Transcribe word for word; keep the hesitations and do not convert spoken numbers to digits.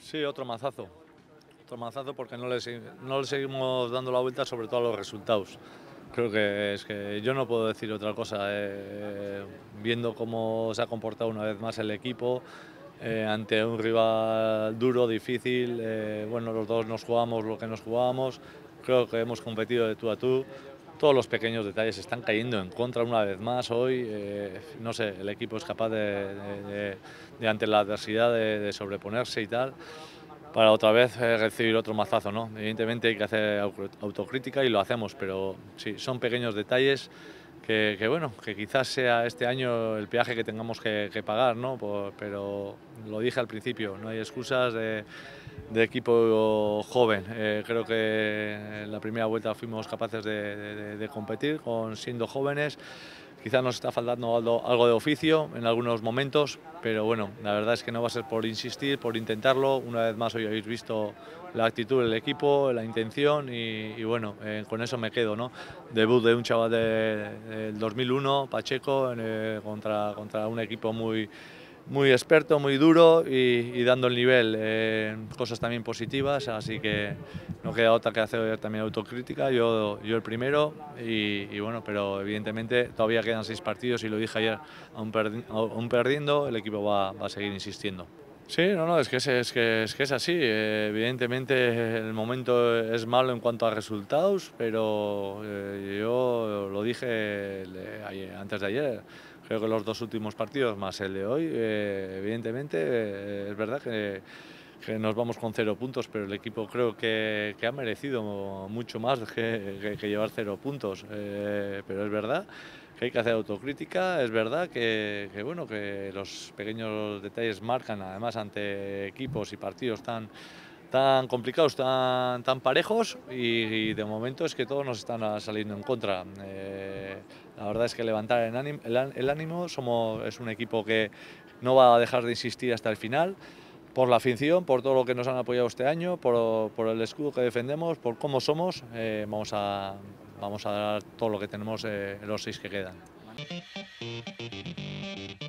Sí, otro mazazo. Otro mazazo porque no le, segui- no le seguimos dando la vuelta, sobre todo a los resultados. Creo que es que yo no puedo decir otra cosa. eh, viendo cómo se ha comportado una vez más el equipo, eh, ante un rival duro, difícil, eh, bueno, los dos nos jugamos lo que nos jugábamos. Creo que hemos competido de tú a tú. Todos los pequeños detalles están cayendo en contra una vez más hoy. eh, no sé, el equipo es capaz de, de- de- de, ante la adversidad, de, de sobreponerse y tal, para otra vez eh, recibir otro mazazo, ¿no? Evidentemente hay que hacer au- autocrítica y lo hacemos, pero sí, son pequeños detalles que, que, bueno, que quizás sea este año el peaje que tengamos que, que pagar, ¿no? Por- pero lo dije al principio, no hay excusas de, de equipo joven. Eh, creo que en la primera vuelta fuimos capaces de, de- de competir con siendo jóvenes. Quizás nos está faltando algo, algo de oficio en algunos momentos, pero bueno, la verdad es que no va a ser por insistir, por intentarlo. Una vez más hoy habéis visto la actitud del equipo, la intención y, y bueno, eh, con eso me quedo, ¿no? Debut de un chaval de- del dos mil uno, Pacheco, en, eh, contra, contra un equipo muy, muy experto, muy duro y, y dando el nivel. Eh, cosas también positivas, así que no queda otra que hacer también autocrítica, yo, yo el primero y, y bueno, pero evidentemente todavía quedan seis partidos y lo dije ayer, aún, perdi aún perdiendo el equipo va, va a seguir insistiendo. Sí, no, no, es que es, es que, es que es así. Eh, evidentemente el momento es malo en cuanto a resultados, pero eh, yo lo dije le- ayer- antes de ayer. Creo que los dos últimos partidos, más el de hoy, eh, evidentemente eh, es verdad que, que nos vamos con cero puntos, pero el equipo creo que, que ha merecido mucho más que, que- que llevar cero puntos. Eh, pero es verdad que hay que hacer autocrítica, es verdad que, que, bueno, que los pequeños detalles marcan, además ante equipos y partidos tan, tan complicados, tan, tan parejos y, y de momento es que todos nos están a- saliendo en contra. Eh, la verdad es que levantar el ánimo, el, á- el ánimo somos, es un equipo que no va a dejar de insistir hasta el final, por la afición, por todo lo que nos han apoyado este año, por, por el escudo que defendemos, por cómo somos. Eh, vamos, a, vamos a dar todo lo que tenemos eh, en los seis que quedan.